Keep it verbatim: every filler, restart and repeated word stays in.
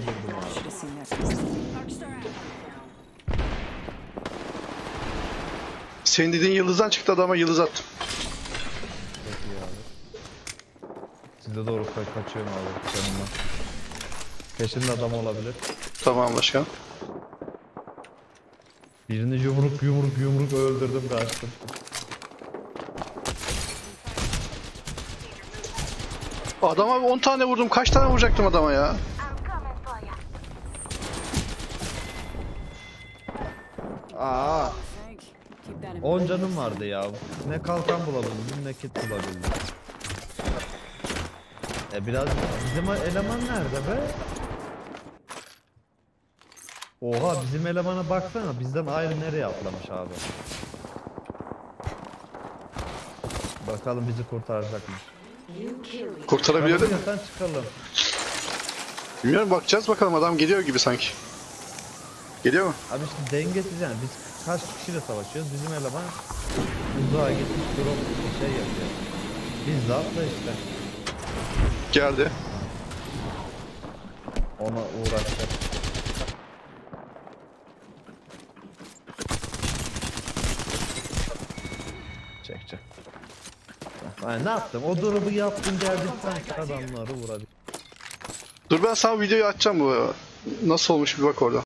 öldürdüm abi. Should have seen that. Senin dediğin yıldızdan çıktı adama yıldız attım. Çok iyi abi. Sizde doğru ka- kaçıyorum abi yanımdan. Peşinde adam olabilir. Tamam başkan. Birini yumruk yumruk yumruk öldürdüm kaçtım. Adama on tane vurdum. Kaç tane vuracaktım adama ya? Aa, Thank. Keep that in on mind. canım vardı ya. Ne kalkan bulabildim ne kit bulabildim. E biraz bizim eleman nerede be? Oha bizim elemana baksana bizden ayrı nereye atlamış abi. Bakalım bizi kurtaracak mı? Kurtarabiliyor değil mi? Kurtarabiliyorsan çıkalım. Bilmiyorum bakacağız bakalım adam geliyor gibi sanki. Geliyor mu? Abi işte dengesiz yani biz kaç kişiyle savaşıyoruz bizim eleman uzağa gitmiş drop bir şey yapıyor. Biz de atla işte Geldi. ona uğraşacak. Çek çek. Yani ne yaptım? O drop'u yaptım geldik sanki adamları vurabildim. Dur ben sana videoyu açacağım bu. Nasıl olmuş bir bak orada.